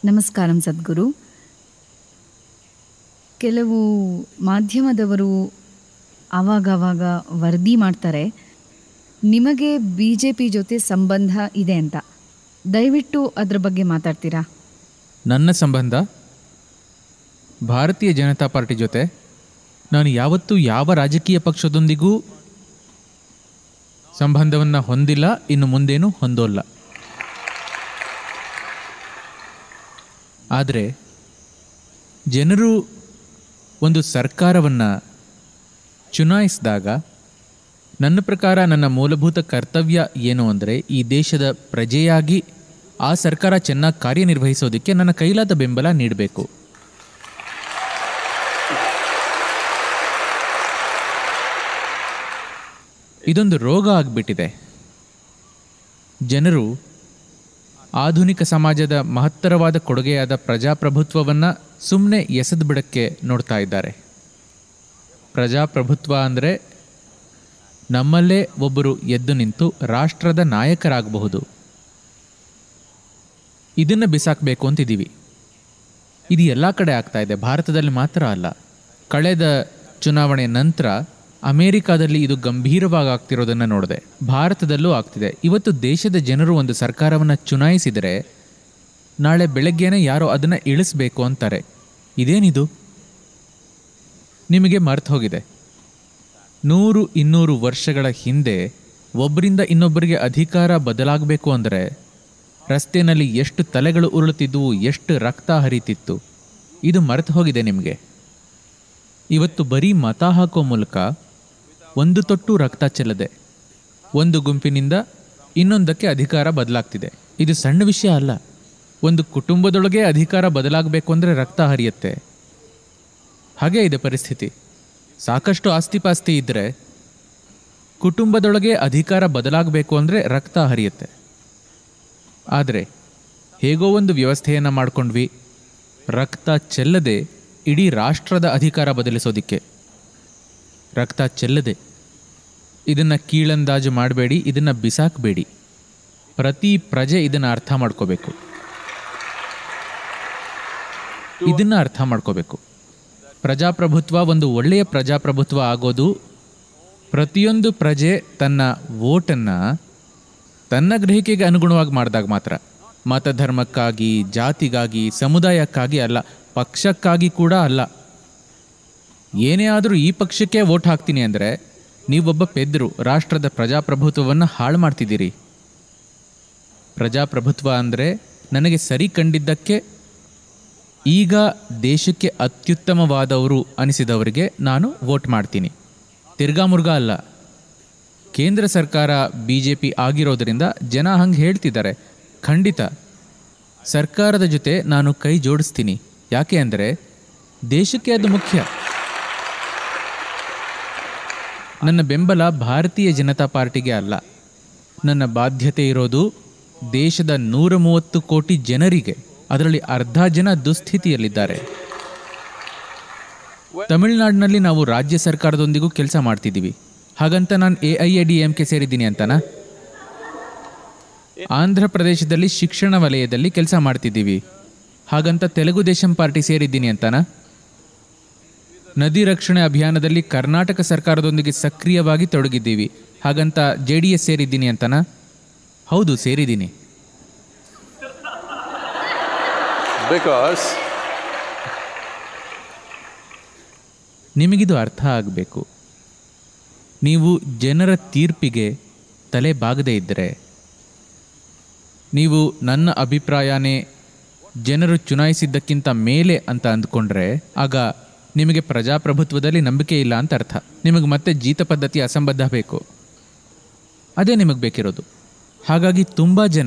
ನಮಸ್ಕಾರಂ ಸದ್ಗುರು. ಕೆಲವು ಮಾಧ್ಯಮದವರು ಆವಾಗವಾಗ ವರದಿ ಮಾಡ್ತಾರೆ ನಿಮಗೆ BJP ಜೊತೆ ಸಂಬಂಧ ಇದೆ ಅಂತ. ದಯವಿಟ್ಟು ಅದರ ಬಗ್ಗೆ ಮಾತಾಡ್ತೀರಾ? ನನ್ನ ಸಂಬಂಧ ಭಾರತೀಯ ಜನತಾ ಪಾರ್ಟಿ ಜೊತೆ ನಾನು ಯಾವತ್ತೂ ಯಾವ ರಾಜಕೀಯ ಪಕ್ಷದೊಂದಿಗೂ ಸಂಬಂಧವನ್ನು ಹೊಂದಿಲ್ಲ, ಇನ್ನು ಮುಂದೇನೂ ಹೊಂದೋಲ್ಲ. ಆದರೆ ಜನರು ಒಂದು ಸರ್ಕಾರವನ್ನು ಚುನಾಯಿಸಿದಾಗ ನನ್ನ ಪ್ರಕಾರ ನನ್ನ ಮೂಲಭೂತ ಕರ್ತವ್ಯ ಏನು ಅಂದರೆ ಈ ದೇಶದ ಪ್ರಜೆಯಾಗಿ ಆ ಸರ್ಕಾರ ಚೆನ್ನಾಗಿ ಕಾರ್ಯನಿರ್ವಹಿಸೋದಕ್ಕೆ ನನ್ನ ಕೈಲಾದ ಬೆಂಬಲ ನೀಡಬೇಕು. ಇದೊಂದು ರೋಗ ಆಗಿಬಿಟ್ಟಿದೆ. ಜನರು ಆಧುನಿಕ ಸಮಾಜದ ಮಹತ್ತರವಾದ ಕೊಡುಗೆಯಾದ ಪ್ರಜಾಪ್ರಭುತ್ವವನ್ನು ಸುಮ್ಮನೆ ಎಸೆದು ಬಿಡಕ್ಕೆ ನೋಡ್ತಾ ಇದ್ದಾರೆ. ಪ್ರಜಾಪ್ರಭುತ್ವ ಅಂದರೆ ನಮ್ಮಲ್ಲೇ ಒಬ್ಬರು ಎದ್ದು ನಿಂತು ರಾಷ್ಟ್ರದ ನಾಯಕರಾಗಬಹುದು. ಇದನ್ನು ಬಿಸಾಕಬೇಕು ಅಂತಿದ್ದೀವಿ. ಇದು ಎಲ್ಲ ಕಡೆ ಆಗ್ತಾ ಇದೆ, ಭಾರತದಲ್ಲಿ ಮಾತ್ರ ಅಲ್ಲ. ಕಳೆದ ಚುನಾವಣೆ ನಂತರ ಅಮೇರಿಕಾದಲ್ಲಿ ಇದು ಗಂಭೀರವಾಗಿ ಆಗ್ತಿರೋದನ್ನು ನೋಡಿದೆ, ಭಾರತದಲ್ಲೂ ಆಗ್ತಿದೆ. ಇವತ್ತು ದೇಶದ ಜನರು ಒಂದು ಸರ್ಕಾರವನ್ನು ಚುನಾಯಿಸಿದರೆ ನಾಳೆ ಬೆಳಗ್ಗೆನೇ ಯಾರೋ ಅದನ್ನು ಇಳಿಸ್ಬೇಕು ಅಂತಾರೆ. ಇದೇನಿದು? ನಿಮಗೆ ಮರ್ತು ಹೋಗಿದೆ, 100-200 ವರ್ಷಗಳ ಹಿಂದೆ ಒಬ್ಬರಿಂದ ಇನ್ನೊಬ್ಬರಿಗೆ ಅಧಿಕಾರ ಬದಲಾಗಬೇಕು ಅಂದರೆ ರಸ್ತೆಯಲ್ಲಿ ಎಷ್ಟು ತಲೆಗಳು ಉರುಳುತ್ತಿದ್ದುವು, ಎಷ್ಟು ರಕ್ತ ಹರಿತಿತ್ತು. ಇದು ಮರೆತು ಹೋಗಿದೆ ನಿಮಗೆ. ಇವತ್ತು ಬರೀ ಮತ ಹಾಕೋ ಮೂಲಕ ಒಂದು ತೊಟ್ಟು ರಕ್ತ ಚೆಲ್ಲದೆ ಒಂದು ಗುಂಪಿನಿಂದ ಇನ್ನೊಂದಕ್ಕೆ ಅಧಿಕಾರ ಬದಲಾಗ್ತಿದೆ. ಇದು ಸಣ್ಣ ವಿಷಯ ಅಲ್ಲ. ಒಂದು ಕುಟುಂಬದೊಳಗೆ ಅಧಿಕಾರ ಬದಲಾಗಬೇಕು ಅಂದರೆ ರಕ್ತ ಹರಿಯುತ್ತೆ. ಹಾಗೇ ಇದೆ ಪರಿಸ್ಥಿತಿ. ಸಾಕಷ್ಟು ಆಸ್ತಿಪಾಸ್ತಿ ಇದ್ದರೆ ಕುಟುಂಬದೊಳಗೆ ಅಧಿಕಾರ ಬದಲಾಗಬೇಕು ಅಂದರೆ ರಕ್ತ ಹರಿಯುತ್ತೆ. ಆದರೆ ಹೇಗೋ ಒಂದು ವ್ಯವಸ್ಥೆಯನ್ನು ಮಾಡಿಕೊಂಡ್ವಿ, ರಕ್ತ ಚೆಲ್ಲದೆ ಇಡೀ ರಾಷ್ಟ್ರದ ಅಧಿಕಾರ ಬದಲಿಸೋದಿಕ್ಕೆ. ರಕ್ತ ಚೆಲ್ಲದೆ. ಇದನ್ನು ಕೀಳಂದಾಜು ಮಾಡಬೇಡಿ, ಇದನ್ನು ಬಿಸಾಕಬೇಡಿ. ಪ್ರತಿ ಪ್ರಜೆ ಇದನ್ನು ಅರ್ಥ ಮಾಡ್ಕೋಬೇಕು. ಇದನ್ನು ಅರ್ಥ ಮಾಡ್ಕೋಬೇಕು. ಪ್ರಜಾಪ್ರಭುತ್ವ ಒಂದು ಒಳ್ಳೆಯ ಪ್ರಜಾಪ್ರಭುತ್ವ ಆಗೋದು ಪ್ರತಿಯೊಂದು ಪ್ರಜೆ ತನ್ನ ವೋಟನ್ನು ತನ್ನ ಗ್ರಹಿಕೆಗೆ ಅನುಗುಣವಾಗಿ ಮಾಡಿದಾಗ ಮಾತ್ರ. ಮತಧರ್ಮಕ್ಕಾಗಿ, ಜಾತಿಗಾಗಿ, ಸಮುದಾಯಕ್ಕಾಗಿ ಅಲ್ಲ, ಪಕ್ಷಕ್ಕಾಗಿ ಕೂಡ ಅಲ್ಲ. ಏನೇ ಆದರೂ ಈ ಪಕ್ಷಕ್ಕೆ ವೋಟ್ ಹಾಕ್ತೀನಿ ಅಂದರೆ ನೀವೊಬ್ಬ ಪೆದ್ರು ರಾಷ್ಟ್ರದ ಪ್ರಜಾಪ್ರಭುತ್ವವನ್ನು ಹಾಳು ಮಾಡ್ತಿದ್ದೀರಿ. ಪ್ರಜಾಪ್ರಭುತ್ವ ಅಂದರೆ ನನಗೆ ಸರಿ ಕಂಡಿದ್ದಕ್ಕೆ ಈಗ ದೇಶಕ್ಕೆ ಅತ್ಯುತ್ತಮವಾದವರು ಅನಿಸಿದವರಿಗೆ ನಾನು ವೋಟ್ ಮಾಡ್ತೀನಿ, ತಿರ್ಗಾ ಮುರ್ಗಾ ಅಲ್ಲ. ಕೇಂದ್ರ ಸರ್ಕಾರ BJP ಆಗಿರೋದರಿಂದ ಜನ ಹಂಗೆ ಹೇಳ್ತಿದ್ದಾರೆ. ಖಂಡಿತ ಸರ್ಕಾರದ ಜೊತೆ ನಾನು ಕೈ ಜೋಡಿಸ್ತೀನಿ. ಯಾಕೆ ಅಂದರೆ ದೇಶಕ್ಕೆ ಅದು ಮುಖ್ಯ. ನನ್ನ ಬೆಂಬಲ ಭಾರತೀಯ ಜನತಾ ಪಾರ್ಟಿಗೆ ಅಲ್ಲ. ನನ್ನ ಬಾಧ್ಯತೆ ಇರೋದು ದೇಶದ 130 ಕೋಟಿ ಜನರಿಗೆ. ಅದರಲ್ಲಿ ಅರ್ಧ ಜನ ದುಸ್ಥಿತಿಯಲ್ಲಿದ್ದಾರೆ. ತಮಿಳುನಾಡಿನಲ್ಲಿ ನಾವು ರಾಜ್ಯ ಸರ್ಕಾರದೊಂದಿಗೂ ಕೆಲಸ ಮಾಡ್ತಿದ್ದೀವಿ. ಹಾಗಂತ ನಾನು AIADMK ಸೇರಿದ್ದೀನಿ ಅಂತನಾ? ಆಂಧ್ರ ಪ್ರದೇಶದಲ್ಲಿ ಶಿಕ್ಷಣ ವಲಯದಲ್ಲಿ ಕೆಲಸ ಮಾಡ್ತಿದ್ದೀವಿ. ಹಾಗಂತ ತೆಲುಗು ದೇಶಂ ಪಾರ್ಟಿ ಸೇರಿದ್ದೀನಿ ಅಂತನಾ? ನದಿ ರಕ್ಷಣೆ ಅಭಿಯಾನದಲ್ಲಿ ಕರ್ನಾಟಕ ಸರ್ಕಾರದೊಂದಿಗೆ ಸಕ್ರಿಯವಾಗಿ ತೊಡಗಿದ್ದೀವಿ. ಹಾಗಂತ JDS ಸೇರಿದ್ದೀನಿ ಅಂತನಾ? ಹೌದು, ಸೇರಿದ್ದೀನಿ. ನಿಮಗಿದು ಅರ್ಥ ಆಗಬೇಕು. ನೀವು ಜನರ ತೀರ್ಪಿಗೆ ತಲೆ ಬಾಗದೇ ಇದ್ದರೆ, ನೀವು ನನ್ನ ಅಭಿಪ್ರಾಯನೇ ಜನರು ಚುನಾಯಿಸಿದ್ದಕ್ಕಿಂತ ಮೇಲೆ ಅಂತ ಅಂದ್ಕೊಂಡ್ರೆ ಆಗ ನಿಮಗೆ ಪ್ರಜಾಪ್ರಭುತ್ವದಲ್ಲಿ ನಂಬಿಕೆ ಇಲ್ಲ ಅಂತ ಅರ್ಥ. ನಿಮಗೆ ಮತ್ತೆ ಜೀತ ಪದ್ಧತಿ ಅಸಂಬದ್ಧ ಬೇಕು. ಅದೇ ನಿಮಗೆ ಬೇಕಿರೋದು. ಹಾಗಾಗಿ ತುಂಬ ಜನ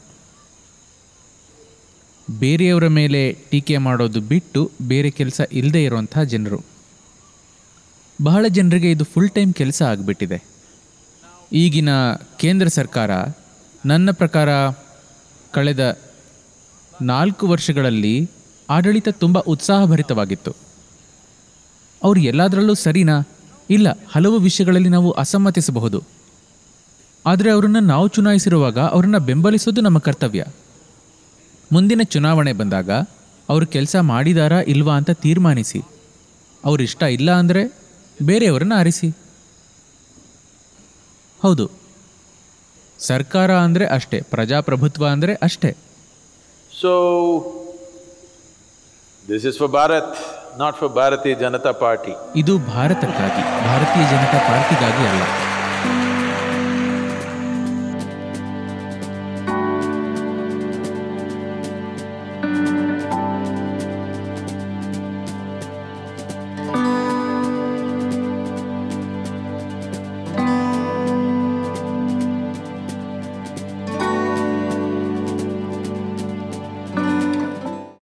ಬೇರೆಯವರ ಮೇಲೆ ಟೀಕೆ ಮಾಡೋದು ಬಿಟ್ಟು ಬೇರೆ ಕೆಲಸ ಇಲ್ಲದೆ ಇರುವಂಥ ಜನರು. ಬಹಳ ಜನರಿಗೆ ಇದು ಫುಲ್ ಟೈಮ್ ಕೆಲಸ ಆಗಿಬಿಟ್ಟಿದೆ. ಈಗಿನ ಕೇಂದ್ರ ಸರ್ಕಾರ ನನ್ನ ಪ್ರಕಾರ ಕಳೆದ 4 ವರ್ಷಗಳಲ್ಲಿ ಆಡಳಿತ ತುಂಬ ಉತ್ಸಾಹಭರಿತವಾಗಿತ್ತು. ಅವರು ಎಲ್ಲದರಲ್ಲೂ ಸರಿನಾ? ಇಲ್ಲ, ಹಲವು ವಿಷಯಗಳಲ್ಲಿ ನಾವು ಅಸಮ್ಮತಿಸಬಹುದು. ಆದರೆ ಅವರನ್ನು ನಾವು ಚುನಾಯಿಸಿರುವಾಗ ಅವರನ್ನು ಬೆಂಬಲಿಸೋದು ನಮ್ಮ ಕರ್ತವ್ಯ. ಮುಂದಿನ ಚುನಾವಣೆ ಬಂದಾಗ ಅವರು ಕೆಲಸ ಮಾಡಿದಾರಾ ಇಲ್ವಾ ಅಂತ ತೀರ್ಮಾನಿಸಿ. ಅವ್ರಿಷ್ಟ ಇಲ್ಲ ಅಂದರೆ ಬೇರೆಯವ್ರನ್ನ ಆರಿಸಿ. ಹೌದು, ಸರ್ಕಾರ ಅಂದರೆ ಅಷ್ಟೇ, ಪ್ರಜಾಪ್ರಭುತ್ವ ಅಂದರೆ ಅಷ್ಟೇ. So, this is for Bharat, not for Bharatiya Janata Party. ಇದು ಭಾರತಕ್ಕಾಗಿ, ಭಾರತೀಯ ಜನತಾ ಪಾರ್ಟಿಗಾಗಿ ಅಲ್ಲ.